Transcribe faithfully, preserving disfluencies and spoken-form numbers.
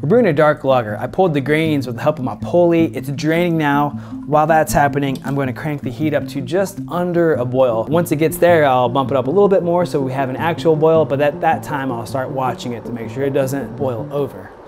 We're brewing a dark lager. I pulled the grains with the help of my pulley. It's draining now. While that's happening, I'm going to crank the heat up to just under a boil. Once it gets there, I'll bump it up a little bit more so we have an actual boil, but at that time I'll start watching it to make sure it doesn't boil over.